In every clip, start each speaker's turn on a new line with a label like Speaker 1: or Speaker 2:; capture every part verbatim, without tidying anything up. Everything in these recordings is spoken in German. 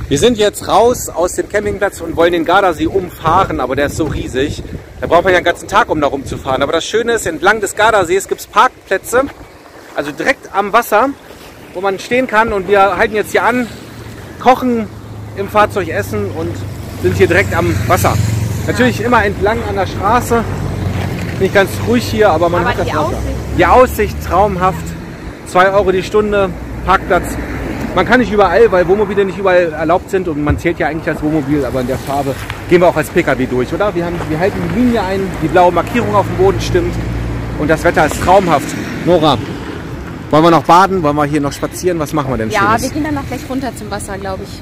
Speaker 1: Wir sind jetzt raus aus dem Campingplatz und wollen den Gardasee umfahren, aber der ist so riesig. Da braucht man ja einen ganzen Tag, um da rumzufahren. Aber das Schöne ist, entlang des Gardasees gibt es Parkplätze, also direkt am Wasser, wo man stehen kann. Und wir halten jetzt hier an, kochen im Fahrzeug, essen und sind hier direkt am Wasser. Natürlich immer entlang an der Straße. Nicht ganz ruhig hier, aber man aber hat das Wasser. Aussicht. Die Aussicht traumhaft. zwei Euro die Stunde, Parkplatz. Man kann nicht überall, weil Wohnmobile nicht überall erlaubt sind und man zählt ja eigentlich als Wohnmobil, aber in der Farbe gehen wir auch als P K W durch, oder? Wir, haben, wir halten die Linie ein, die blaue Markierung auf dem Boden stimmt und das Wetter ist traumhaft. Nora, wollen wir noch baden? Wollen wir hier noch spazieren? Was machen wir denn
Speaker 2: Ja,
Speaker 1: Schönes?
Speaker 2: wir gehen dann noch gleich runter zum Wasser, glaube ich.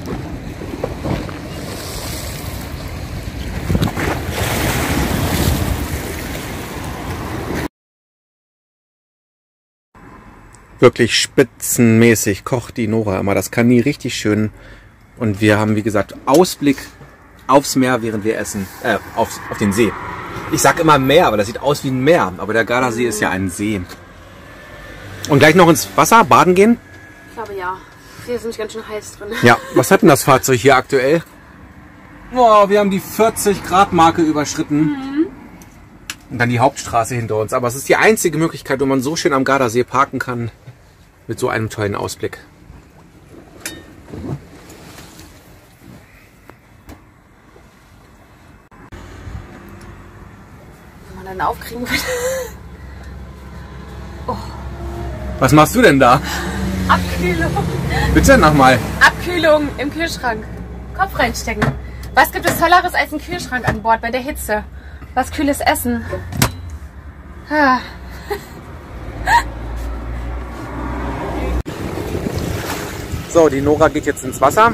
Speaker 1: Wirklich spitzenmäßig kocht die Nora immer. Das kann nie richtig schön. Und wir haben, wie gesagt, Ausblick aufs Meer, während wir essen. Äh, auf, auf den See. Ich sag immer Meer, aber das sieht aus wie ein Meer. Aber der Gardasee ist ja ein See. Und gleich noch ins Wasser baden gehen?
Speaker 2: Ich glaube ja. Hier ist nämlich ganz schön heiß drin.
Speaker 1: Ja, was hat denn das Fahrzeug hier aktuell? Boah, wir haben die vierzig Grad Marke überschritten. Mhm. Und dann die Hauptstraße hinter uns. Aber es ist die einzige Möglichkeit, wo man so schön am Gardasee parken kann. Mit so einem tollen Ausblick.
Speaker 2: Wenn man dann aufkriegen will. Oh.
Speaker 1: Was machst du denn da?
Speaker 2: Abkühlung.
Speaker 1: Bitte nochmal.
Speaker 2: Abkühlung im Kühlschrank. Kopf reinstecken. Was gibt es Tolleres als ein Kühlschrank an Bord bei der Hitze? Was kühles Essen. Ah.
Speaker 1: So, die Nora geht jetzt ins Wasser,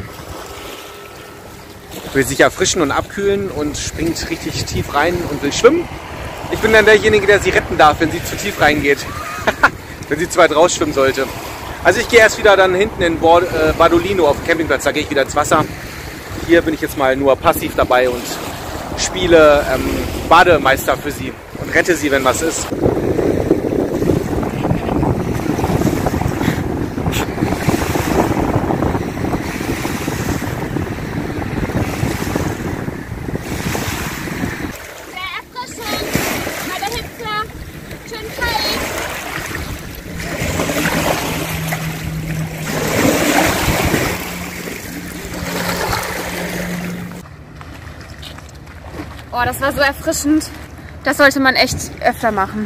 Speaker 1: will sich erfrischen und abkühlen und springt richtig tief rein und will schwimmen. Ich bin dann derjenige, der sie retten darf, wenn sie zu tief reingeht, wenn sie zu weit rausschwimmen sollte. Also ich gehe erst wieder dann hinten in Bardolino auf dem Campingplatz, da gehe ich wieder ins Wasser. Hier bin ich jetzt mal nur passiv dabei und spiele ähm, Bademeister für sie und rette sie, wenn was ist.
Speaker 2: Oh, das war so erfrischend. Das sollte man echt öfter machen.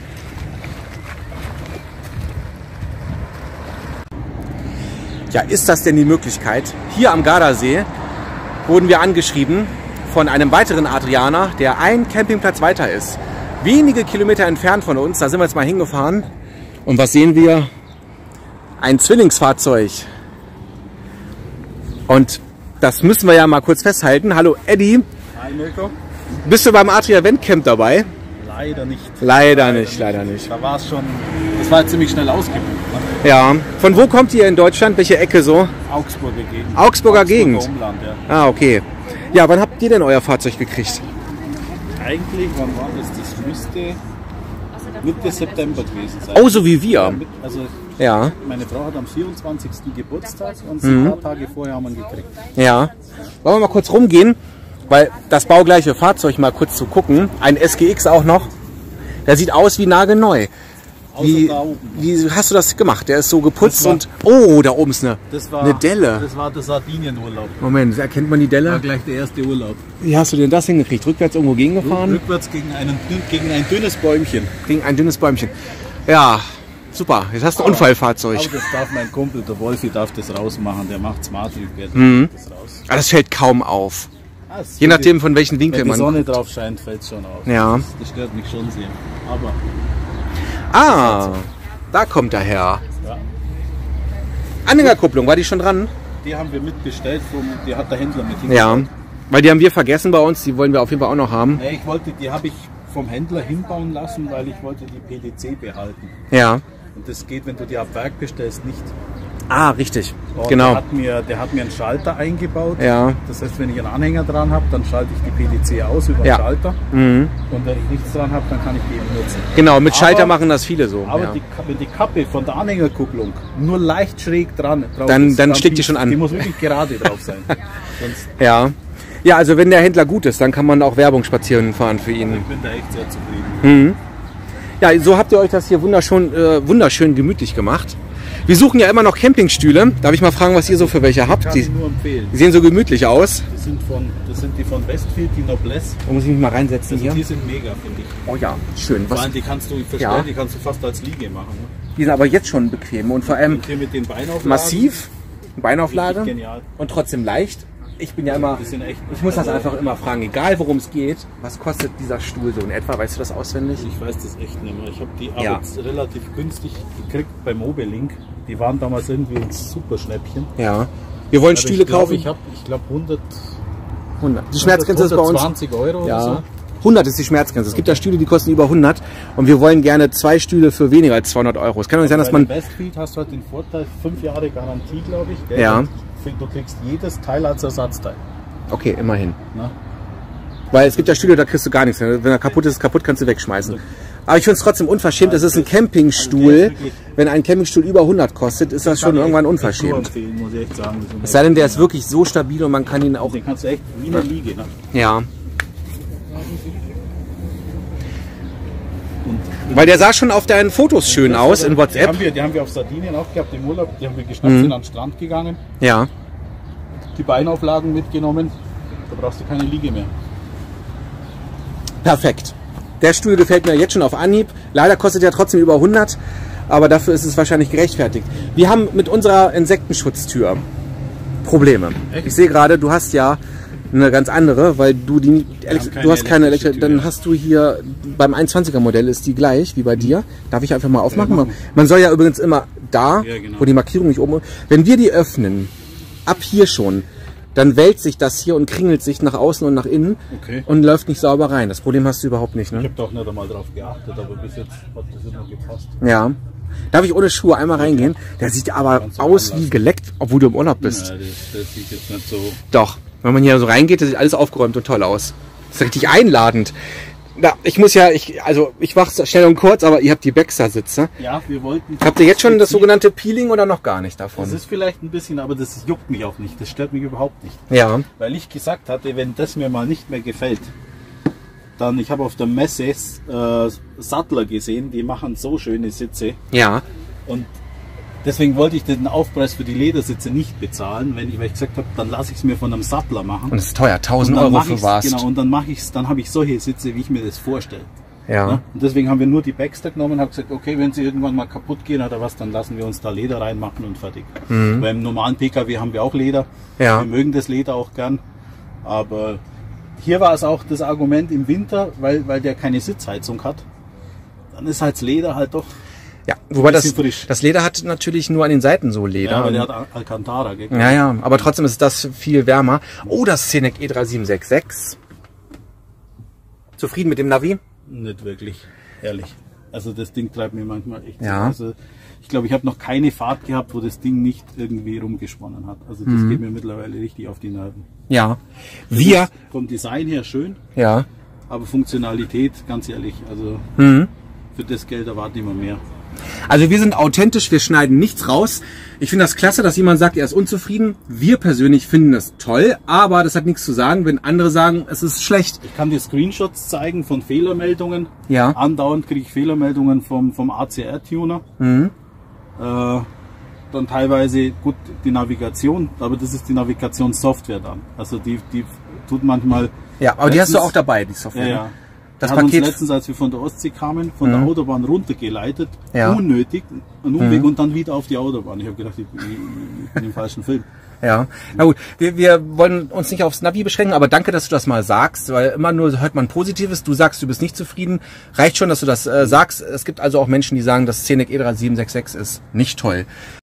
Speaker 1: Ja, ist das denn die Möglichkeit? Hier am Gardasee wurden wir angeschrieben von einem weiteren Adrianer, der ein Campingplatz weiter ist. Wenige Kilometer entfernt von uns, da sind wir jetzt mal hingefahren. Und was sehen wir? Ein Zwillingsfahrzeug. Und das müssen wir ja mal kurz festhalten. Hallo Eddie.
Speaker 3: Hi Mirko.
Speaker 1: Bist du beim Adria Event Camp dabei?
Speaker 3: Leider nicht.
Speaker 1: Leider, leider nicht, leider nicht.
Speaker 3: Da war es schon, das war ziemlich schnell ausgebucht. Ne?
Speaker 1: Ja. Von wo kommt ihr in Deutschland? Welche Ecke so?
Speaker 3: Augsburger Gegend.
Speaker 1: Augsburger, Augsburger Gegend?
Speaker 3: Umland, ja.
Speaker 1: Ah, okay. Ja, wann habt ihr denn euer Fahrzeug gekriegt?
Speaker 3: Eigentlich, wann war das? Das müsste Mitte September gewesen sein.
Speaker 1: Oh, so wie wir.
Speaker 3: Also,
Speaker 1: ja.
Speaker 3: Meine Frau hat am vierundzwanzigsten Geburtstag und mhm. ein paar Tage vorher haben wir ihn gekriegt.
Speaker 1: Ja. Wollen wir mal kurz rumgehen? Weil das baugleiche Fahrzeug mal kurz zu gucken, ein S G X auch noch, der sieht aus wie nagelneu. Wie, wie hast du das gemacht? Der ist so geputzt war, und... Oh, da oben ist eine,
Speaker 3: das war,
Speaker 1: eine Delle.
Speaker 3: Das war der Sardinienurlaub.
Speaker 1: Moment, erkennt man die Delle?
Speaker 3: Das war gleich der erste Urlaub.
Speaker 1: Wie hast du denn das hingekriegt? Rückwärts irgendwo gegengefahren?
Speaker 3: Rückwärts gegen, einen, gegen ein dünnes Bäumchen.
Speaker 1: Gegen ein dünnes Bäumchen. Ja, super. Jetzt hast du ein Unfallfahrzeug.
Speaker 3: Aber das darf mein Kumpel, der Wolfi, darf das rausmachen. Der macht Smart Rückwärts.
Speaker 1: Mhm. Das, raus. Aber das fällt kaum auf. Ah, Je nachdem, von welchen Winkel man...
Speaker 3: Wenn die Sonne drauf scheint, fällt es schon auf.
Speaker 1: Ja.
Speaker 3: Das, das stört mich schon sehr. Aber...
Speaker 1: Ah, da kommt er her.
Speaker 3: Ja.
Speaker 1: Anhängerkupplung, war die schon dran?
Speaker 3: Die haben wir mitbestellt, die hat der Händler mit hingebracht.
Speaker 1: Ja, weil die haben wir vergessen bei uns, die wollen wir auf jeden Fall auch noch haben.
Speaker 3: Nee, ich wollte, die habe ich vom Händler hinbauen lassen, weil ich wollte die P D C behalten.
Speaker 1: Ja.
Speaker 3: Und das geht, wenn du die ab Werk bestellst, nicht.
Speaker 1: Ah, richtig.
Speaker 3: Und
Speaker 1: genau.
Speaker 3: Der hat, mir, der hat mir einen Schalter eingebaut.
Speaker 1: Ja.
Speaker 3: Das heißt, wenn ich einen Anhänger dran habe, dann schalte ich die P D C aus über den
Speaker 1: Ja.
Speaker 3: Schalter.
Speaker 1: Mhm.
Speaker 3: Und wenn ich nichts dran habe, dann kann ich die eben nutzen.
Speaker 1: Genau, mit Schalter
Speaker 3: Aber-
Speaker 1: machen das viele so.
Speaker 3: Aber
Speaker 1: ja.
Speaker 3: die, wenn die Kappe von der Anhängerkupplung nur leicht schräg dran drauf
Speaker 1: Dann-
Speaker 3: ist,
Speaker 1: dann schlägt die
Speaker 3: biegt-
Speaker 1: schon an.
Speaker 3: Die muss wirklich gerade drauf sein. Sonst,
Speaker 1: ja. Ja, also wenn der Händler gut ist, dann kann man auch Werbung spazieren fahren für ihn.
Speaker 3: ich bin da echt sehr zufrieden.
Speaker 1: Mhm. Ja, so habt ihr euch das hier wunderschön, äh, wunderschön gemütlich gemacht. Wir suchen ja immer noch Campingstühle. Darf ich mal fragen, was ihr so für welche habt?
Speaker 3: Kann
Speaker 1: Die,
Speaker 3: ich nur empfehlen.
Speaker 1: die sehen so gemütlich aus.
Speaker 3: Das sind, von, das sind die von Westfield, die Noblesse.
Speaker 1: Da muss ich mich mal reinsetzen
Speaker 3: Also
Speaker 1: hier.
Speaker 3: die sind mega, finde ich.
Speaker 1: Oh ja, schön.
Speaker 3: Vor
Speaker 1: Was,
Speaker 3: allem, die kannst du verstellen,
Speaker 1: Ja.
Speaker 3: die kannst du fast als Liege machen. Ne?
Speaker 1: die sind aber jetzt schon bequem und vor allem
Speaker 3: Und hier mit den Beinauflagen.
Speaker 1: massiv, Beinauflage
Speaker 3: Richtig genial.
Speaker 1: und trotzdem leicht. Ich bin ja immer,
Speaker 3: Die sind echt,
Speaker 1: ich muss das
Speaker 3: also,
Speaker 1: einfach immer fragen, egal worum es geht, was kostet dieser Stuhl so in etwa? Weißt du das auswendig?
Speaker 3: Ich weiß das echt nicht mehr. Ich habe die aber
Speaker 1: Ja.
Speaker 3: jetzt relativ günstig gekriegt bei Mobilink. Die waren damals irgendwie ein super Schnäppchen.
Speaker 1: Ja. Wir wollen
Speaker 3: Aber
Speaker 1: Stühle
Speaker 3: ich glaub,
Speaker 1: kaufen.
Speaker 3: Ich habe, ich glaube, hundert,
Speaker 1: hundert. Die Schmerzgrenze ist bei uns.
Speaker 3: hundertzwanzig Euro oder
Speaker 1: Ja.
Speaker 3: so.
Speaker 1: hundert ist die Schmerzgrenze. Es gibt ja Stühle, die kosten über hundert und wir wollen gerne zwei Stühle für weniger als zweihundert Euro. Es kann doch nicht sein, dass
Speaker 3: Bei
Speaker 1: man...
Speaker 3: der Westfield hast du halt den Vorteil, fünf Jahre Garantie, glaube ich. Gell?
Speaker 1: Ja.
Speaker 3: Und Du kriegst jedes Teil als Ersatzteil.
Speaker 1: Okay, immerhin.
Speaker 3: Ne?
Speaker 1: Weil es gibt ja Stühle, da kriegst du gar nichts. Wenn er kaputt ist, kaputt kannst du wegschmeißen. Aber ich finde es trotzdem unverschämt. Das ist ein Campingstuhl. Wenn ein Campingstuhl über hundert kostet, ist das schon irgendwann
Speaker 3: Nur
Speaker 1: unverschämt.
Speaker 3: empfehlen, muss ich echt sagen.
Speaker 1: Es sei denn, der ist wirklich so stabil und man kann ihn auch...
Speaker 3: Den kannst du echt wie eine Liege. Ne?
Speaker 1: Ja.
Speaker 3: Und
Speaker 1: Weil der sah schon auf deinen Fotos schön aus in
Speaker 3: Die
Speaker 1: WhatsApp.
Speaker 3: haben, wir, die haben wir auf Sardinien auch gehabt im Urlaub. Die haben wir geschnappt,
Speaker 1: Mhm.
Speaker 3: sind an den Strand gegangen.
Speaker 1: Ja.
Speaker 3: Die Beinauflagen mitgenommen. Da brauchst du keine Liege mehr.
Speaker 1: Perfekt. Der Stuhl gefällt mir jetzt schon auf Anhieb. Leider kostet er trotzdem über hundert, aber dafür ist es wahrscheinlich gerechtfertigt. Wir haben mit unserer Insektenschutztür Probleme.
Speaker 3: Echt?
Speaker 1: Ich sehe gerade, du hast ja eine ganz andere, weil du die Elektri
Speaker 3: keine
Speaker 1: du hast keine
Speaker 3: elektrische
Speaker 1: elektrische, dann
Speaker 3: Tür.
Speaker 1: hast du hier beim einundzwanziger Modell ist die gleich wie bei dir. Darf ich einfach mal aufmachen?
Speaker 3: machen.
Speaker 1: Man soll ja übrigens immer da,
Speaker 3: Ja, genau.
Speaker 1: wo die Markierung nicht oben ist. Wenn wir die öffnen, ab hier schon, dann wälzt sich das hier und kringelt sich nach außen und nach innen
Speaker 3: Okay.
Speaker 1: und läuft nicht sauber rein. Das Problem hast du überhaupt nicht,
Speaker 3: Ich
Speaker 1: ne?
Speaker 3: habe doch nicht einmal drauf geachtet, aber bis jetzt hat das immer gepasst.
Speaker 1: Ja. Darf ich ohne Schuhe einmal reingehen? Der sieht aber
Speaker 3: Kannst du
Speaker 1: aus wie
Speaker 3: anlassen.
Speaker 1: geleckt, obwohl du im Urlaub bist.
Speaker 3: Ja, das, das sieht jetzt nicht so.
Speaker 1: Doch. Wenn man hier so reingeht, das sieht alles aufgeräumt und toll aus. Das ist richtig einladend. Na, ich muss ja, ich, also ich mach's schnell und kurz, aber ihr habt die Baxter-Sitze.
Speaker 3: Ja, wir wollten.
Speaker 1: Habt ihr jetzt schon das sogenannte Peeling oder noch gar nicht
Speaker 3: Das
Speaker 1: davon?
Speaker 3: ist vielleicht ein bisschen, aber das juckt mich auch nicht. Das stört mich überhaupt nicht.
Speaker 1: Ja.
Speaker 3: Weil ich gesagt hatte, wenn das mir mal nicht mehr gefällt, dann, ich habe auf der Messe äh, Sattler gesehen, die machen so schöne Sitze.
Speaker 1: Ja.
Speaker 3: Und deswegen wollte ich den Aufpreis für die Ledersitze nicht bezahlen, wenn ich, weil ich gesagt habe, dann lasse ich es mir von einem Sattler machen.
Speaker 1: Und es ist teuer, tausend
Speaker 3: dann
Speaker 1: Euro
Speaker 3: mach
Speaker 1: für
Speaker 3: ich's-
Speaker 1: was.
Speaker 3: Genau, und dann mache ich es, dann habe ich solche Sitze, wie ich mir das vorstelle.
Speaker 1: Ja.
Speaker 3: Ne? Und deswegen haben wir nur die Baxter genommen und haben gesagt, okay, wenn sie irgendwann mal kaputt gehen oder was, dann lassen wir uns da Leder reinmachen und fertig.
Speaker 1: Mhm.
Speaker 3: Beim normalen P K W haben wir auch Leder.
Speaker 1: Ja.
Speaker 3: Wir mögen das Leder auch gern. Aber hier war es auch das Argument im Winter, weil, weil der keine Sitzheizung hat. Dann ist halt das Leder halt doch.
Speaker 1: Ja. Wobei das,
Speaker 3: bisschen frisch.
Speaker 1: das Leder hat natürlich nur an den Seiten so Leder.
Speaker 3: Ja, weil der hat Al- Alcantara. Gell?
Speaker 1: Ja, ja, aber trotzdem ist das viel wärmer. Oh, das Scenic E drei sieben sechs sechs. Zufrieden mit dem Navi?
Speaker 3: Nicht wirklich, ehrlich. Also das Ding treibt mir manchmal echt.
Speaker 1: Ja.
Speaker 3: Also ich glaube, ich habe noch keine Fahrt gehabt, wo das Ding nicht irgendwie rumgesponnen hat. Also das
Speaker 1: Mhm.
Speaker 3: geht mir mittlerweile richtig auf die Nerven.
Speaker 1: Ja.
Speaker 3: Das
Speaker 1: Wir,
Speaker 3: ist vom Design her schön,
Speaker 1: ja.
Speaker 3: aber Funktionalität, ganz ehrlich, also
Speaker 1: Mhm.
Speaker 3: für das Geld erwarte ich immer mehr.
Speaker 1: Also wir sind authentisch, wir schneiden nichts raus. Ich finde das klasse, dass jemand sagt, er ist unzufrieden. Wir persönlich finden es toll, aber das hat nichts zu sagen, wenn andere sagen, es ist schlecht.
Speaker 3: Ich kann dir Screenshots zeigen von Fehlermeldungen.
Speaker 1: Ja.
Speaker 3: Andauernd kriege ich Fehlermeldungen vom, vom A C R-Tuner.
Speaker 1: Mhm.
Speaker 3: Äh, dann teilweise, gut, die Navigation, aber das ist die Navigationssoftware dann. Also die, die tut manchmal...
Speaker 1: Ja, aber die hast du
Speaker 3: Letztens-
Speaker 1: auch dabei, die Software.
Speaker 3: Ja,
Speaker 1: ne?
Speaker 3: ja.
Speaker 1: Das
Speaker 3: Das hat
Speaker 1: Paket.
Speaker 3: uns letztens, als wir von der Ostsee kamen, von
Speaker 1: Mhm.
Speaker 3: der Autobahn runtergeleitet,
Speaker 1: Ja.
Speaker 3: unnötig, einen Umweg
Speaker 1: Mhm.
Speaker 3: und dann wieder auf die Autobahn. Ich habe gedacht, ich, ich, ich bin im falschen Film.
Speaker 1: Ja, na gut, wir, wir wollen uns nicht aufs Navi beschränken, aber danke, dass du das mal sagst, weil immer nur hört man Positives. Du sagst, du bist nicht zufrieden. Reicht schon, dass du das äh, sagst. Es gibt also auch Menschen, die sagen, das Scenic E drei sieben sechs sechs ist nicht toll.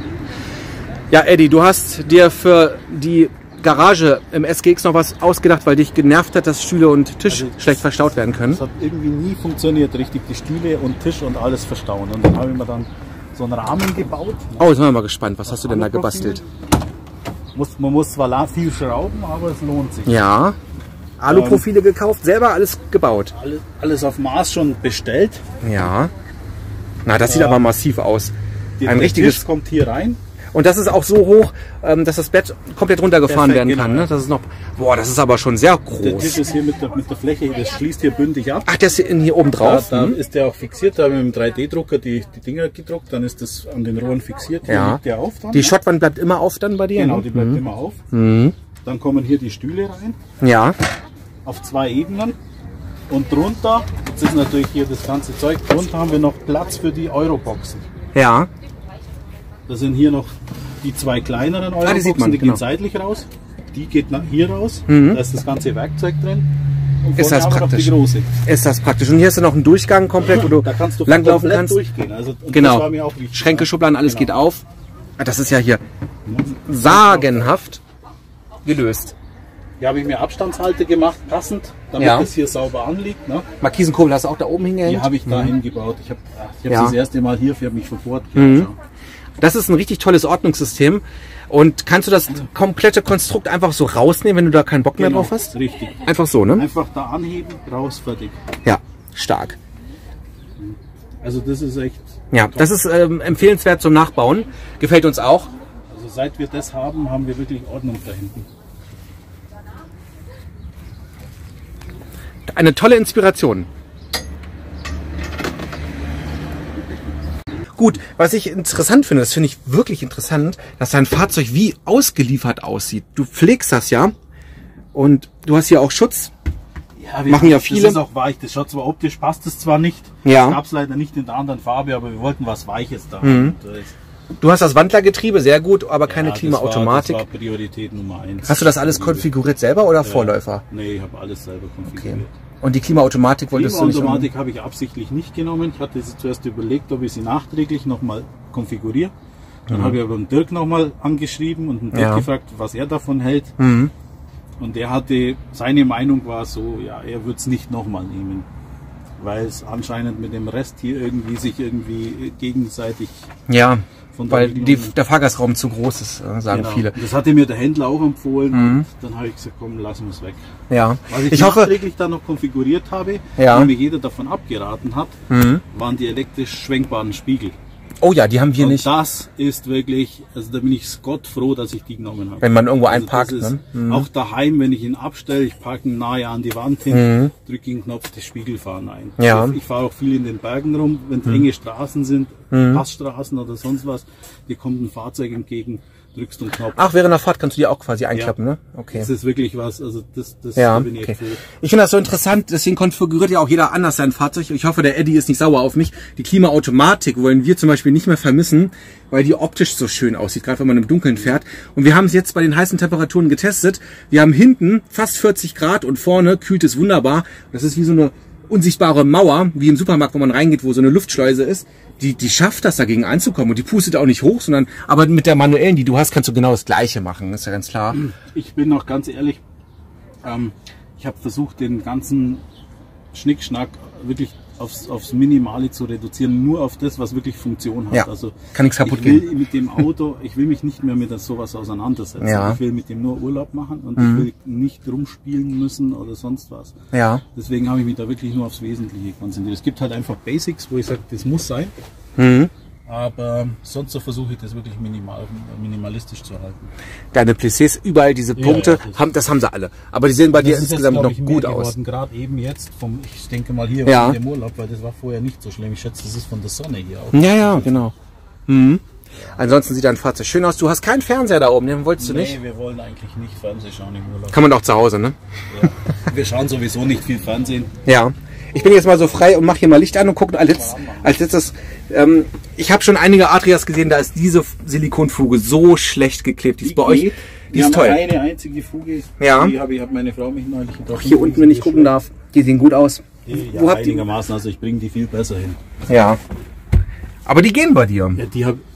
Speaker 1: Ja, Eddie, du hast dir für die Garage im S G X noch was ausgedacht, weil dich genervt hat, dass Stühle und Tisch
Speaker 3: Also,
Speaker 1: schlecht verstaut werden können.
Speaker 3: Das hat irgendwie nie funktioniert richtig, die Stühle und Tisch und alles verstauen. Und dann habe ich mir dann so einen Rahmen gebaut.
Speaker 1: Oh, jetzt sind wir mal gespannt. Was hast du denn da gebastelt?
Speaker 3: Muss, man muss zwar viel schrauben, aber es lohnt sich.
Speaker 1: Ja. Aluprofile ähm, gekauft, selber alles gebaut.
Speaker 3: Alles, alles auf Maß schon bestellt.
Speaker 1: Ja. Na, das sieht äh, aber massiv aus.
Speaker 3: Die,
Speaker 1: Ein
Speaker 3: der
Speaker 1: richtiges
Speaker 3: Tisch kommt hier rein.
Speaker 1: Und das ist auch so hoch, dass das Bett komplett runtergefahren
Speaker 3: Perfekt,
Speaker 1: werden kann.
Speaker 3: genau.
Speaker 1: Ne? Das ist noch, boah, das ist aber schon sehr groß.
Speaker 3: Der Tisch ist hier mit der, mit der Fläche, das schließt hier bündig ab.
Speaker 1: Ach, der ist hier oben drauf?
Speaker 3: Da, da
Speaker 1: hm?
Speaker 3: ist der auch fixiert, da haben wir mit dem drei D Drucker die, die Dinger gedruckt, dann ist das an den Rohren fixiert. Hier
Speaker 1: ja.
Speaker 3: liegt der auf dann,
Speaker 1: die
Speaker 3: ne?
Speaker 1: Schottwand bleibt immer auf dann bei dir?
Speaker 3: Genau,
Speaker 1: ne?
Speaker 3: die bleibt
Speaker 1: mhm.
Speaker 3: immer auf.
Speaker 1: Mhm.
Speaker 3: Dann kommen hier die Stühle rein.
Speaker 1: Ja.
Speaker 3: Auf zwei Ebenen. Und drunter, jetzt ist natürlich hier das ganze Zeug, drunter haben wir noch Platz für die Euroboxen.
Speaker 1: Ja.
Speaker 3: Da sind hier noch die zwei kleineren Euroboxen,
Speaker 1: ah, die, sieht man,
Speaker 3: die
Speaker 1: genau.
Speaker 3: gehen seitlich raus. Die geht nach hier raus,
Speaker 1: mhm.
Speaker 3: da ist das ganze Werkzeug drin. Und
Speaker 1: ist das
Speaker 3: haben wir noch
Speaker 1: praktisch?
Speaker 3: die große.
Speaker 1: Ist das praktisch. Und hier hast du noch einen Durchgang komplett, wo du,
Speaker 3: da kannst du
Speaker 1: langlaufen kannst.
Speaker 3: Durchgehen. Also, und
Speaker 1: genau.
Speaker 3: Das war mir auch wichtig,
Speaker 1: Schränke,
Speaker 3: ja.
Speaker 1: Schubladen, alles
Speaker 3: genau.
Speaker 1: geht auf. Das ist ja hier sagenhaft gelöst.
Speaker 3: Hier habe ich mir Abstandshalte gemacht, passend, damit
Speaker 1: ja.
Speaker 3: das hier sauber anliegt. Ne?
Speaker 1: Markisenkurbel hast du auch da oben hingehängt?
Speaker 3: Die habe ich da
Speaker 1: mhm.
Speaker 3: hingebaut. Ich habe ich
Speaker 1: ja.
Speaker 3: das erste Mal hier für mich verbohrt.
Speaker 1: Mhm. Das ist ein richtig tolles Ordnungssystem. Und kannst du das komplette Konstrukt einfach so rausnehmen, wenn du da keinen Bock mehr
Speaker 3: genau,
Speaker 1: drauf hast?
Speaker 3: Richtig.
Speaker 1: Einfach so, ne?
Speaker 3: Einfach da anheben, raus, fertig.
Speaker 1: Ja, stark.
Speaker 3: Also das ist echt...
Speaker 1: Ja, top. Das ist ähm, empfehlenswert zum Nachbauen. Gefällt uns auch.
Speaker 3: Also seit wir das haben, haben wir wirklich Ordnung da hinten.
Speaker 1: Eine tolle Inspiration. Gut, was ich interessant finde, das finde ich wirklich interessant, dass dein Fahrzeug wie ausgeliefert aussieht. Du pflegst das ja und du hast hier auch Schutz.
Speaker 3: Ja, wir
Speaker 1: machen ja viele.
Speaker 3: Das ist auch weich. Das schaut zwar optisch, passt es zwar nicht.
Speaker 1: Ja.
Speaker 3: Das gab es leider nicht in der anderen Farbe, aber wir wollten was Weiches da.
Speaker 1: Mhm. Du hast das Wandlergetriebe, sehr gut, aber keine
Speaker 3: ja,
Speaker 1: Klimaautomatik.
Speaker 3: Das war, das war Priorität Nummer eins.
Speaker 1: Hast du das alles konfiguriert selber oder
Speaker 3: ja.
Speaker 1: Vorläufer?
Speaker 3: Nee, ich habe alles selber konfiguriert.
Speaker 1: Okay. Und die Klimaautomatik wolltest du nicht?
Speaker 3: Klimaautomatik habe ich absichtlich nicht genommen. Ich hatte sie zuerst überlegt, ob ich sie nachträglich nochmal konfiguriere. Dann mhm. habe ich aber den Dirk nochmal angeschrieben und den Dirk
Speaker 1: ja.
Speaker 3: gefragt, was er davon hält.
Speaker 1: Mhm.
Speaker 3: Und er hatte, seine Meinung war so, ja, er würde es nicht nochmal nehmen. Weil es anscheinend mit dem Rest hier irgendwie sich irgendwie gegenseitig...
Speaker 1: Ja, weil die, der Fahrgastraum zu groß ist, sagen genau. viele.
Speaker 3: Das hatte mir der Händler auch empfohlen.
Speaker 1: Mhm.
Speaker 3: Und dann habe ich gesagt, komm, lassen wir es weg.
Speaker 1: Ja.
Speaker 3: Was ich,
Speaker 1: ich
Speaker 3: nachträglich
Speaker 1: hoffe,
Speaker 3: dann noch konfiguriert habe,
Speaker 1: ja.
Speaker 3: weil mir jeder davon abgeraten hat,
Speaker 1: mhm.
Speaker 3: waren die elektrisch schwenkbaren Spiegel.
Speaker 1: Oh ja, die haben wir
Speaker 3: und
Speaker 1: nicht.
Speaker 3: Das ist wirklich, also da bin ich Gott froh, dass ich die genommen habe.
Speaker 1: Wenn man irgendwo
Speaker 3: also
Speaker 1: einparkt.
Speaker 3: Ist,
Speaker 1: ne? mhm.
Speaker 3: Auch daheim, wenn ich ihn abstelle, ich parke ihn nahe an die Wand hin, mhm. drücke den Knopf, das Spiegelfahren ein.
Speaker 1: Ja.
Speaker 3: Also ich fahre auch viel in den Bergen rum, wenn es
Speaker 1: mhm.
Speaker 3: enge Straßen sind,
Speaker 1: mhm.
Speaker 3: Passstraßen oder sonst was, dir kommt ein Fahrzeug entgegen, drückst du einen Knopf.
Speaker 1: Ach, während der Fahrt kannst du die auch quasi einklappen,
Speaker 3: ja.
Speaker 1: ne? Okay.
Speaker 3: Das ist wirklich was, also das, das
Speaker 1: ja,
Speaker 3: da bin ich
Speaker 1: okay.
Speaker 3: froh.
Speaker 1: Ich finde das so interessant, deswegen konfiguriert ja auch jeder anders sein Fahrzeug. Ich hoffe, der Eddie ist nicht sauer auf mich. Die Klimaautomatik wollen wir zum Beispiel nicht mehr vermissen, weil die optisch so schön aussieht, gerade wenn man im Dunkeln fährt. Und wir haben es jetzt bei den heißen Temperaturen getestet. Wir haben hinten fast vierzig Grad und vorne kühlt es wunderbar. Das ist wie so eine unsichtbare Mauer, wie im Supermarkt, wo man reingeht, wo so eine Luftschleuse ist. Die, die schafft das, dagegen anzukommen. Und die pustet auch nicht hoch, sondern, aber mit der manuellen, die du hast, kannst du genau das Gleiche machen. Das ist ja ganz klar.
Speaker 3: Ich bin noch ganz ehrlich, ähm, ich habe versucht, den ganzen Schnickschnack wirklich aufs, aufs Minimale zu reduzieren, nur auf das, was wirklich Funktion hat.
Speaker 1: Ja,
Speaker 3: also
Speaker 1: kann nichts kaputt
Speaker 3: ich will
Speaker 1: gehen.
Speaker 3: mit dem Auto, ich will mich nicht mehr mit sowas auseinandersetzen.
Speaker 1: Ja.
Speaker 3: Ich will mit dem nur Urlaub machen und
Speaker 1: mhm.
Speaker 3: ich will nicht rumspielen müssen oder sonst was.
Speaker 1: Ja.
Speaker 3: Deswegen habe ich mich da wirklich nur aufs Wesentliche konzentriert. Es gibt halt einfach Basics, wo ich sage, das muss sein.
Speaker 1: Mhm.
Speaker 3: Aber sonst so versuche ich das wirklich minimal, minimalistisch zu halten.
Speaker 1: Deine Plissés, überall diese Punkte, ja, ja, das, haben, das haben sie alle. Aber die sehen bei dir insgesamt noch gut aus.
Speaker 3: Gerade eben jetzt, vom, ich denke mal hier
Speaker 1: ja.
Speaker 3: im Urlaub, weil das war vorher nicht so schlimm. Ich schätze, das ist von der Sonne hier auch.
Speaker 1: Ja, ja, genau. Mhm. Ansonsten sieht dein Fahrzeug schön aus. Du hast keinen Fernseher da oben, den wolltest du
Speaker 3: nee,
Speaker 1: nicht?
Speaker 3: Nee, wir wollen eigentlich nicht Fernsehen schauen im Urlaub.
Speaker 1: Kann man doch zu Hause, ne?
Speaker 3: Ja. Wir schauen sowieso nicht viel Fernsehen.
Speaker 1: Ja. Ich bin jetzt mal so frei und mache hier mal Licht an und gucke als letztes. Als letztes ähm, ich habe schon einige Adrias gesehen, da ist diese Silikonfuge so schlecht geklebt. Die ist
Speaker 3: die
Speaker 1: bei euch, die ist toll.
Speaker 3: Eine einzige Fuge.
Speaker 1: Ja.
Speaker 3: Die habe ich, hab meine Frau mich neulich getroffen.
Speaker 1: Hier unten, wenn ich gucken darf, die sehen gut aus.
Speaker 3: Die, ja,
Speaker 1: Wo habt
Speaker 3: einigermaßen, also ich bringe die viel besser hin.
Speaker 1: Ja. Aber die gehen bei dir.
Speaker 3: Ja, die habe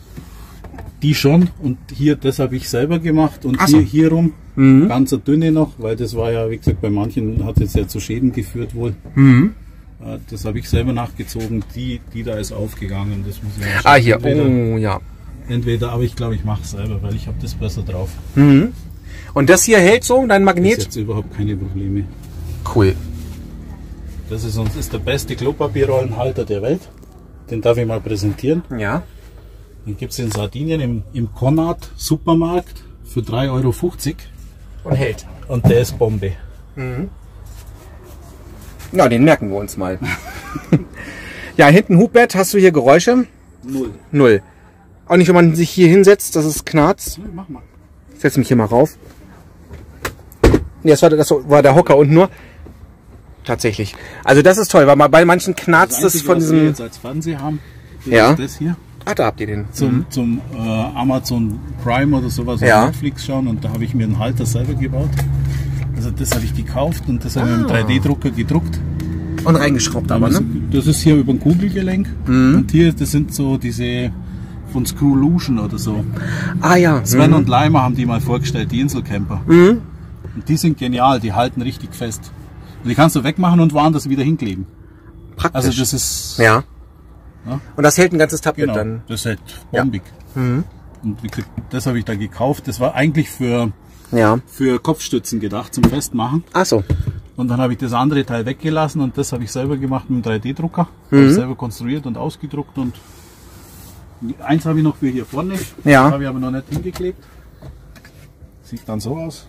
Speaker 3: die schon und hier, das habe ich selber gemacht und
Speaker 1: Ach
Speaker 3: hier,
Speaker 1: so.
Speaker 3: hier rum
Speaker 1: Mhm.
Speaker 3: ganz eine dünne noch, weil das war ja, wie gesagt, bei manchen hat es ja zu Schäden geführt wohl.
Speaker 1: Mhm.
Speaker 3: Das habe ich selber nachgezogen. Die, die da ist aufgegangen. Das muss ich
Speaker 1: Ah, hier.
Speaker 3: entweder,
Speaker 1: Oh, ja.
Speaker 3: Entweder, aber ich glaube, ich mache es selber, weil ich habe das besser drauf.
Speaker 1: Mhm. Und das hier hält so, dein
Speaker 3: Das
Speaker 1: Magnet?
Speaker 3: ist jetzt überhaupt keine Probleme.
Speaker 1: Cool.
Speaker 3: Das ist, uns ist der beste Klopapierrollenhalter der Welt. Den darf ich mal präsentieren.
Speaker 1: Ja.
Speaker 3: Den gibt es in Sardinien im, im Konrad Supermarkt für drei Euro fünfzig.
Speaker 1: Und hält.
Speaker 3: Und der ist Bombe.
Speaker 1: Ja, den merken wir uns mal. Ja, hinten Hubbett, hast du hier Geräusche?
Speaker 3: Null.
Speaker 1: Null. Auch nicht, wenn man sich hier hinsetzt, dass es knarzt.
Speaker 3: Ja, mach mal.
Speaker 1: Ich setze mich hier mal rauf. Nee, das war, das war der Hocker unten nur. Tatsächlich. Also das ist toll, weil bei manchen knarzt das
Speaker 3: Einzige,
Speaker 1: von
Speaker 3: was wir
Speaker 1: diesem...
Speaker 3: jetzt als Fernseher haben, das
Speaker 1: Ja.
Speaker 3: ist das hier.
Speaker 1: Ah, da habt ihr den.
Speaker 3: Zum, zum äh, Amazon Prime oder sowas,
Speaker 1: Ja.
Speaker 3: auf Netflix schauen, und da habe ich mir einen Halter selber gebaut. Also das habe ich gekauft und das habe ich mit einem
Speaker 1: Ah.
Speaker 3: drei D Drucker gedruckt.
Speaker 1: Und reingeschraubt aber,
Speaker 3: das,
Speaker 1: ne?
Speaker 3: das ist hier über ein Kugelgelenk und hier, das sind so diese von Screwlution oder so.
Speaker 1: Ah ja.
Speaker 3: Sven
Speaker 1: Mhm.
Speaker 3: und Leimer haben die mal vorgestellt, die Inselcamper. Und die sind genial, die halten richtig fest. Und die kannst du wegmachen und woanders wieder hinkleben.
Speaker 1: Praktisch.
Speaker 3: Also das ist
Speaker 1: ja.
Speaker 3: Ja.
Speaker 1: Und das hält ein ganzes Tablet
Speaker 3: genau,
Speaker 1: dann.
Speaker 3: das ist halt bombig. Und wie gesagt, das habe ich da gekauft. Das war eigentlich für,
Speaker 1: Ja.
Speaker 3: für Kopfstützen gedacht, zum Festmachen.
Speaker 1: Ach so.
Speaker 3: Und dann habe ich das andere Teil weggelassen und das habe ich selber gemacht mit einem drei D Drucker. Habe ich selber konstruiert und ausgedruckt, und eins habe ich noch für hier vorne.
Speaker 1: Ja.
Speaker 3: Das habe ich aber noch nicht hingeklebt. Sieht dann so aus.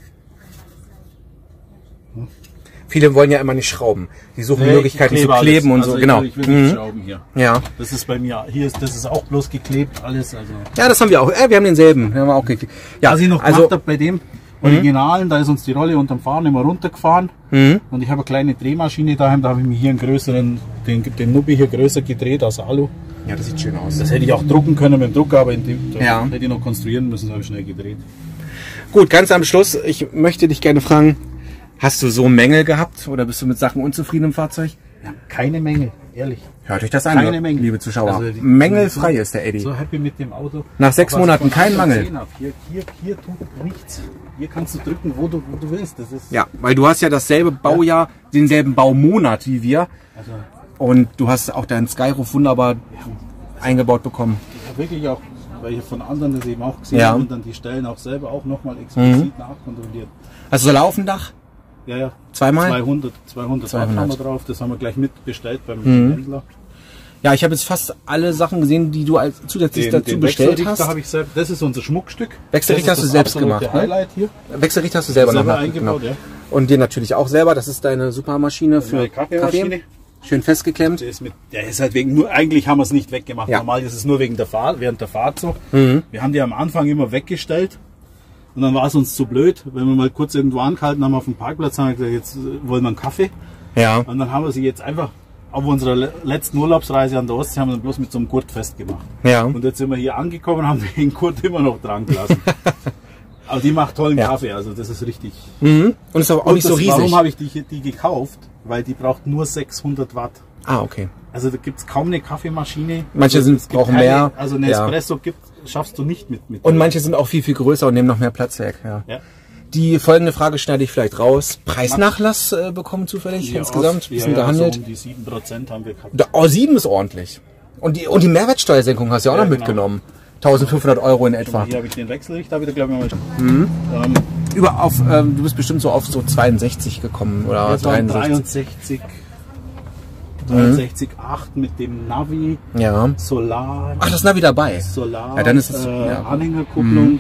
Speaker 1: Viele wollen ja immer nicht schrauben. Die suchen
Speaker 3: Nee,
Speaker 1: Möglichkeiten
Speaker 3: ich
Speaker 1: zu
Speaker 3: klebe
Speaker 1: kleben
Speaker 3: alles.
Speaker 1: und so.
Speaker 3: Also
Speaker 1: Genau.
Speaker 3: Ich will, ich will nicht
Speaker 1: Mhm.
Speaker 3: schrauben hier.
Speaker 1: Ja.
Speaker 3: Das ist bei mir, hier ist, das ist auch bloß geklebt, alles. Also,
Speaker 1: Ja, das haben wir auch. Äh, wir haben denselben. Den haben wir auch gekriegt. Ja,
Speaker 3: was ich noch
Speaker 1: also
Speaker 3: gemacht habe bei dem Originalen, da ist uns die Rolle unterm Fahren immer runtergefahren.
Speaker 1: Mhm.
Speaker 3: Und ich habe eine kleine Drehmaschine daheim, da habe ich mir hier einen größeren, den, den Nubbi hier größer gedreht aus Alu.
Speaker 1: ja, das sieht schön aus.
Speaker 3: Das hätte ich auch drucken können mit dem Drucker, aber in dem, da
Speaker 1: Ja.
Speaker 3: hätte ich noch konstruieren müssen, das habe ich schnell gedreht.
Speaker 1: Gut, ganz am Schluss. Ich möchte dich gerne fragen, hast du so Mängel gehabt oder bist du mit Sachen unzufrieden im Fahrzeug?
Speaker 3: Ja, keine Mängel, ehrlich.
Speaker 1: Hört euch das an,
Speaker 3: Keine Mängel.
Speaker 1: liebe Zuschauer.
Speaker 3: Also die-
Speaker 1: Mängelfrei
Speaker 3: so-
Speaker 1: ist der Eddie.
Speaker 3: So happy mit dem Auto.
Speaker 1: Nach sechs
Speaker 3: Was ich
Speaker 1: Monaten
Speaker 3: von
Speaker 1: kein
Speaker 3: Anfang
Speaker 1: Mangel.
Speaker 3: gesehen habe, Hier, hier, hier tut nichts. Hier kannst du drücken, wo du, wo du willst. Das ist,
Speaker 1: Ja, weil du hast ja dasselbe Baujahr, denselben Baumonat wie wir.
Speaker 3: also,
Speaker 1: Und du hast auch deinen Skyroof wunderbar eingebaut bekommen.
Speaker 3: ich habe wirklich auch, weil ich von anderen das eben auch gesehen
Speaker 1: Ja.
Speaker 3: habe und dann die Stellen auch selber auch nochmal explizit nachkontrolliert.
Speaker 1: Hast du Laufendach?
Speaker 3: Ja, ja.
Speaker 1: Zweimal?
Speaker 3: zweihundert, zweihundert,
Speaker 1: zweihundert.
Speaker 3: haben wir drauf. Das haben wir gleich mitbestellt beim
Speaker 1: Mhm.
Speaker 3: Händler.
Speaker 1: Ja, ich habe jetzt fast alle Sachen gesehen, die du als zusätzlich dazu bestellt
Speaker 3: Wechselrichter
Speaker 1: hast.
Speaker 3: habe ich selbst. Das ist unser Schmuckstück.
Speaker 1: Wechselrichter
Speaker 3: Das
Speaker 1: hast
Speaker 3: ist
Speaker 1: du selbst
Speaker 3: das absolute
Speaker 1: gemacht, ne?
Speaker 3: Highlight hier.
Speaker 1: Wechselrichter hast du selber,
Speaker 3: Selber
Speaker 1: noch
Speaker 3: eingebaut,
Speaker 1: genau.
Speaker 3: ja.
Speaker 1: Und dir natürlich auch selber. Das ist deine Supermaschine für
Speaker 3: Meine Kaffeemaschine.
Speaker 1: Kaffee. Schön festgeklemmt.
Speaker 3: Der ist, mit, der ist halt wegen, nur, eigentlich haben wir es nicht weggemacht.
Speaker 1: Ja.
Speaker 3: Normal ist es nur wegen der Fahrt, während der Fahrt so.
Speaker 1: Mhm.
Speaker 3: Wir haben die am Anfang immer weggestellt. Und dann war es uns zu blöd, wenn wir mal kurz irgendwo angehalten haben auf dem Parkplatz, haben wir gesagt, jetzt äh, wollen wir einen Kaffee.
Speaker 1: Ja.
Speaker 3: Und dann haben wir sie jetzt einfach auf unserer le- letzten Urlaubsreise an der Ostsee haben wir dann bloß mit so einem Gurt festgemacht.
Speaker 1: Ja.
Speaker 3: Und jetzt sind wir hier angekommen und haben den Gurt immer noch dran gelassen. Aber die macht tollen
Speaker 1: Ja.
Speaker 3: Kaffee, also das ist richtig.
Speaker 1: Mhm. Und ist aber auch
Speaker 3: Und
Speaker 1: nicht so
Speaker 3: das,
Speaker 1: riesig.
Speaker 3: warum habe ich die, die gekauft? Weil die braucht nur sechshundert Watt.
Speaker 1: Ah, okay.
Speaker 3: Also da gibt es kaum eine Kaffeemaschine.
Speaker 1: Manche
Speaker 3: also,
Speaker 1: sind-
Speaker 3: es gibt
Speaker 1: brauchen
Speaker 3: keine,
Speaker 1: mehr.
Speaker 3: Also eine
Speaker 1: Ja.
Speaker 3: Espresso gibt, schaffst du nicht mit. mit
Speaker 1: Und manche sind auch viel, viel größer und nehmen noch mehr Platz weg. Ja.
Speaker 3: ja.
Speaker 1: Die folgende Frage schneide ich vielleicht raus. Preisnachlass äh, bekommen zufällig
Speaker 3: Ja,
Speaker 1: insgesamt?
Speaker 3: aus-
Speaker 1: Bisschen
Speaker 3: ja, ja,
Speaker 1: gehandelt?
Speaker 3: So um die sieben Prozent haben wir gehabt.
Speaker 1: Da- Oh, sieben ist ordentlich. Und die, und die Mehrwertsteuersenkung hast du ja auch
Speaker 3: Ja,
Speaker 1: noch
Speaker 3: genau.
Speaker 1: mitgenommen. eintausendfünfhundert Euro in etwa.
Speaker 3: Hier habe ich den Wechselrichter wieder, glaube ich, mal. Ähm,
Speaker 1: Über auf, ähm, du bist bestimmt so auf so zweiundsechzig gekommen oder
Speaker 3: das waren
Speaker 1: dreiundsechzig.
Speaker 3: dreiundsechzig, dreiundsechzig Komma acht mit dem Navi,
Speaker 1: Ja.
Speaker 3: Solar,
Speaker 1: Ach, das ist Navi dabei.
Speaker 3: Solar,
Speaker 1: Ja, dann ist es-
Speaker 3: äh,
Speaker 1: ja.
Speaker 3: Anhängerkupplung.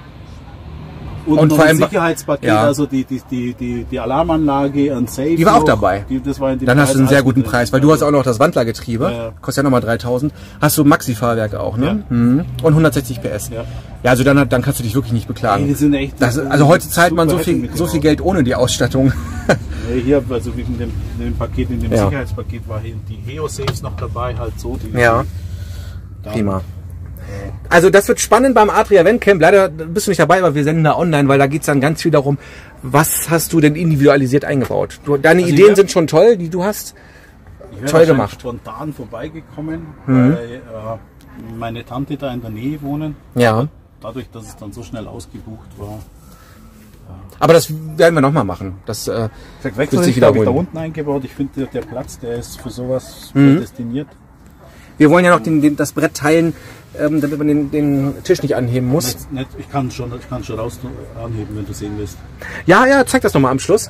Speaker 3: Und,
Speaker 1: Und
Speaker 3: noch
Speaker 1: vor
Speaker 3: ein
Speaker 1: allem-
Speaker 3: Sicherheitspaket,
Speaker 1: ja.
Speaker 3: also die, die, die, die, die Alarmanlage und Safe.
Speaker 1: Die war auch
Speaker 3: noch.
Speaker 1: dabei.
Speaker 3: Die, das war in dem
Speaker 1: Dann hast du einen
Speaker 3: Preis
Speaker 1: sehr
Speaker 3: alles
Speaker 1: guten
Speaker 3: mit drin.
Speaker 1: Preis, weil du hast auch noch das Wandlergetriebe.
Speaker 3: Ja, ja.
Speaker 1: Kostet ja nochmal dreitausend. Hast du Maxi-Fahrwerke auch, ne?
Speaker 3: Ja.
Speaker 1: Mhm. Und hundertsechzig P S.
Speaker 3: Ja.
Speaker 1: Ja, also dann, hat- dann kannst du dich wirklich nicht
Speaker 3: Ey,
Speaker 1: beklagen.
Speaker 3: die sind echt,
Speaker 1: Das, also heute zahlt man so
Speaker 3: super happy
Speaker 1: viel,
Speaker 3: mit dem
Speaker 1: so viel
Speaker 3: Auto.
Speaker 1: Geld ohne die Ausstattung.
Speaker 3: Ja, hier, also wie in dem, in dem Paket, in dem
Speaker 1: Ja.
Speaker 3: Sicherheitspaket war hier die Heo-Safes noch dabei, halt so. Die,
Speaker 1: Ja.
Speaker 3: da-
Speaker 1: Prima. Also das wird spannend beim Adria Eventcamp. Leider bist du nicht dabei, aber wir senden da online, weil da geht es dann ganz viel darum, was hast du denn individualisiert eingebaut? Du, deine
Speaker 3: Also
Speaker 1: Ideen
Speaker 3: ich-
Speaker 1: sind schon toll, die du hast.
Speaker 3: Ich wäre
Speaker 1: Toll
Speaker 3: wahrscheinlich
Speaker 1: gemacht.
Speaker 3: spontan vorbeigekommen,
Speaker 1: Mhm.
Speaker 3: weil äh, meine Tante da in der Nähe wohnen.
Speaker 1: Ja.
Speaker 3: Dadurch, dass es dann so schnell ausgebucht war,
Speaker 1: Aber das werden wir nochmal machen. Das äh,
Speaker 3: Wechselrichter
Speaker 1: sich
Speaker 3: habe ich da
Speaker 1: wiederholen.
Speaker 3: unten eingebaut. Ich finde, der, der Platz, der ist für sowas
Speaker 1: Mhm.
Speaker 3: prädestiniert.
Speaker 1: Wir wollen ja noch den, den, das Brett teilen, ähm, damit man den, den Tisch nicht anheben muss.
Speaker 3: Nicht, nicht, ich kann schon, ich kann schon raus anheben, wenn du sehen willst.
Speaker 1: Ja, ja, zeig das nochmal am Schluss.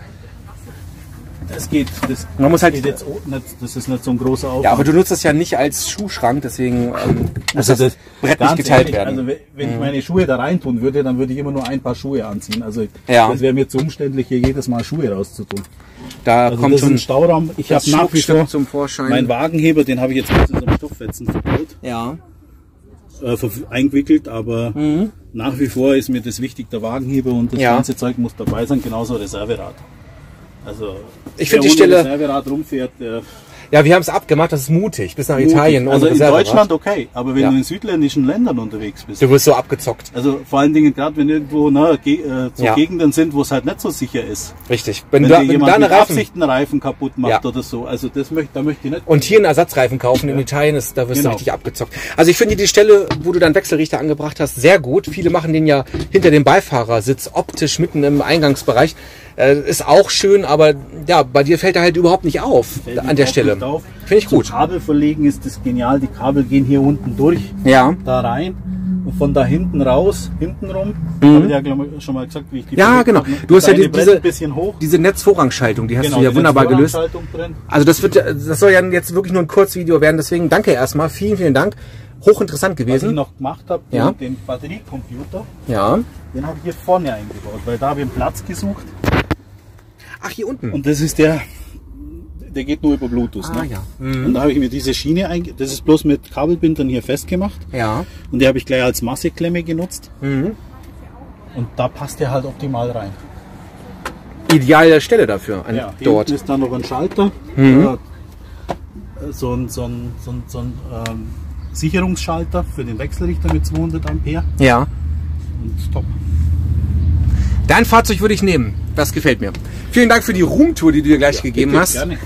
Speaker 3: Das geht, das,
Speaker 1: Man muss halt-
Speaker 3: geht jetzt auch nicht, das ist nicht so ein großer Aufwand.
Speaker 1: Ja, aber du nutzt das ja nicht als Schuhschrank, deswegen ähm, muss
Speaker 3: Also
Speaker 1: das, Brett nicht
Speaker 3: ganz
Speaker 1: geteilt
Speaker 3: ehrlich,
Speaker 1: werden.
Speaker 3: Also wenn wenn ich meine Schuhe da rein tun würde, dann würde ich immer nur ein paar Schuhe anziehen. Also
Speaker 1: Ja.
Speaker 3: das wäre mir zu umständlich, hier jedes Mal Schuhe rauszutun.
Speaker 1: Da
Speaker 3: Also
Speaker 1: kommt
Speaker 3: das ist
Speaker 1: schon
Speaker 3: ein Stauraum. Ich
Speaker 1: das
Speaker 3: habe nach wie
Speaker 1: Schmuckstück
Speaker 3: vor
Speaker 1: zum Vorschein.
Speaker 3: meinen Wagenheber, den habe ich jetzt mit so einem Stofffetzen verbaut,
Speaker 1: Ja.
Speaker 3: äh, ver- eingewickelt, aber nach wie vor ist mir das wichtig, der Wagenheber und das
Speaker 1: Ja.
Speaker 3: ganze Zeug muss dabei sein, genauso Reserverad. Also
Speaker 1: Ich
Speaker 3: wer
Speaker 1: finde die
Speaker 3: ohne
Speaker 1: Stelle-
Speaker 3: Reserverad rumfährt, der
Speaker 1: Ja, wir haben es abgemacht, das ist mutig, bis nach
Speaker 3: mutig.
Speaker 1: Italien.
Speaker 3: Also
Speaker 1: ohne
Speaker 3: in
Speaker 1: Reserverad.
Speaker 3: Deutschland okay, aber wenn
Speaker 1: Ja.
Speaker 3: du in südländischen Ländern unterwegs bist,
Speaker 1: Du wirst so abgezockt.
Speaker 3: also vor allen Dingen gerade wenn irgendwo na, ge äh, so
Speaker 1: Ja.
Speaker 3: Gegenden sind, wo es halt nicht so sicher ist.
Speaker 1: Richtig. Wenn,
Speaker 3: Wenn
Speaker 1: du,
Speaker 3: dir
Speaker 1: wenn du
Speaker 3: jemand
Speaker 1: da eine
Speaker 3: mit
Speaker 1: Reifen
Speaker 3: Absicht einen Reifen kaputt macht
Speaker 1: Ja.
Speaker 3: oder so, also das möchte, da möchte ich nicht.
Speaker 1: und hier einen Ersatzreifen kaufen in Italien, ist, da wirst
Speaker 3: Genau.
Speaker 1: du richtig abgezockt. Also ich finde die Stelle, wo du deinen Wechselrichter angebracht hast, sehr gut. Viele machen den ja hinter dem Beifahrersitz optisch mitten im Eingangsbereich. Äh, ist auch schön, aber ja, bei dir fällt er halt überhaupt nicht auf
Speaker 3: Fällt mir
Speaker 1: an der
Speaker 3: überhaupt
Speaker 1: Stelle.
Speaker 3: nicht auf.
Speaker 1: Finde ich
Speaker 3: Zum
Speaker 1: gut.
Speaker 3: Kabel verlegen ist das genial. Die Kabel gehen hier unten durch,
Speaker 1: Ja.
Speaker 3: da rein und von da hinten raus, hinten rum. Habe ich ja glaub ich, schon mal gesagt, wie ich die
Speaker 1: Mhm. Ja,
Speaker 3: verlegt
Speaker 1: genau.
Speaker 3: habe, ne?
Speaker 1: Du hast ja
Speaker 3: Das
Speaker 1: die,
Speaker 3: eine Brett
Speaker 1: diese,
Speaker 3: ein bisschen hoch.
Speaker 1: diese Netzvorrangschaltung, die hast
Speaker 3: Genau,
Speaker 1: du ja
Speaker 3: die
Speaker 1: wunderbar gelöst.
Speaker 3: Netzvorrangschaltung drin.
Speaker 1: Also das wird, das soll ja jetzt wirklich nur ein Kurzvideo werden, deswegen danke erstmal, vielen, vielen Dank. Hochinteressant
Speaker 3: Was ich
Speaker 1: gewesen.
Speaker 3: noch gemacht habe,
Speaker 1: Ja.
Speaker 3: den, den Batteriecomputer,
Speaker 1: Ja.
Speaker 3: den habe ich hier vorne eingebaut, weil da habe ich einen Platz gesucht.
Speaker 1: Ach, hier unten.
Speaker 3: Und das ist der, der geht nur über Bluetooth.
Speaker 1: Ah,
Speaker 3: ne?
Speaker 1: ja.
Speaker 3: Und da habe ich mir diese Schiene einge... Das ist bloß mit Kabelbindern hier festgemacht.
Speaker 1: Ja.
Speaker 3: Und die habe ich gleich als Masseklemme genutzt.
Speaker 1: Mhm.
Speaker 3: Und da passt der halt optimal rein.
Speaker 1: Ideale Stelle dafür an,
Speaker 3: Ja, hier
Speaker 1: dort.
Speaker 3: unten ist dann noch ein Schalter.
Speaker 1: Mhm.
Speaker 3: Äh, So ein, so ein, so ein, so ein ähm, Sicherungsschalter für den Wechselrichter mit zweihundert Ampere.
Speaker 1: Ja.
Speaker 3: Und top.
Speaker 1: Dein Fahrzeug würde ich nehmen. Das gefällt mir. Vielen Dank für die Roomtour, die du dir gleich gegeben
Speaker 3: Bitte,
Speaker 1: hast.
Speaker 3: Gerne.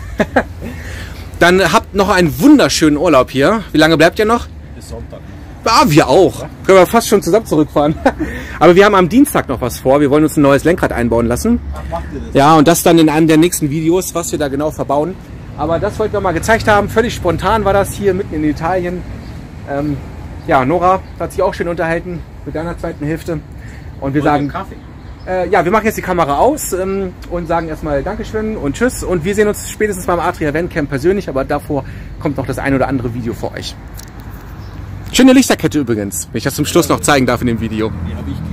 Speaker 1: Dann habt noch einen wunderschönen Urlaub hier. Wie lange bleibt ihr noch?
Speaker 3: Bis Sonntag.
Speaker 1: Ah, wir auch. Können wir fast schon zusammen zurückfahren. Aber wir haben am Dienstag noch was vor. Wir wollen uns ein neues Lenkrad einbauen lassen.
Speaker 3: Ach, macht ihr das?
Speaker 1: Ja, und das dann in einem der nächsten Videos, was wir da genau verbauen. Aber das wollten wir mal gezeigt haben. Völlig spontan war das hier mitten in Italien. Ähm, ja, Nora hat sich auch schön unterhalten mit deiner zweiten Hälfte. Und wir
Speaker 3: Und
Speaker 1: sagen,
Speaker 3: den Kaffee.
Speaker 1: äh, ja, wir machen jetzt die Kamera aus ähm, und sagen erstmal Dankeschön und Tschüss. Und wir sehen uns spätestens beim Atria Van-Camp persönlich, aber davor kommt noch das ein oder andere Video für euch. Schöne Lichterkette übrigens, wenn ich das zum Schluss noch zeigen darf in dem Video.
Speaker 3: Die habe ich